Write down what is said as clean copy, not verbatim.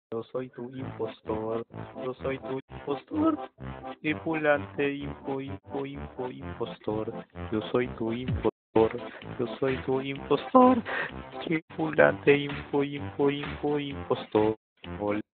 Yo soy tu impostor, yo soy tu impostor, tripulante, impostor, yo soy tu impostor, yo soy tu impostor, tripulante, impostor.